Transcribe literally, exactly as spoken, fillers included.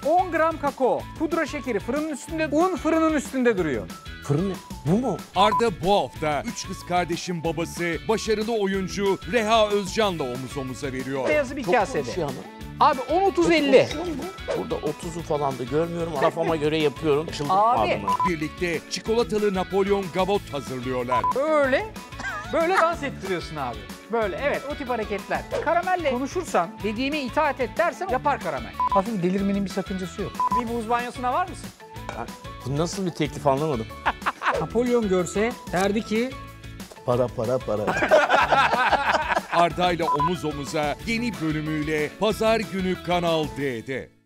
on gram kakao, pudra şekeri fırının üstünde, un fırının üstünde duruyor. Fırın ne? Bu mu? Arda bu hafta üç kız kardeşin babası başarılı oyuncu Reha Özcan'la omuz omuza veriyor. Beyazı bir Çok kasede. konuşuyor ama. Abi on otuz elli. Burada otuzu falan da görmüyorum. Kafama göre yapıyorum. Çıldırtma Abi. adamı. Birlikte çikolatalı Napolyon gavot hazırlıyorlar. Böyle, böyle dans ettiriyorsun abi. Böyle, evet, o tip hareketler. Karamelle konuşursan, dediğime itaat et dersen yapar karamel. Hafif delirmenin bir sakıncası yok. Bir buz banyosuna var mısın? Bu nasıl bir teklif anlamadım. Napolyon görse derdi ki... Para para para. Arda'yla omuz omuza yeni bölümüyle Pazar günü Kanal D'de.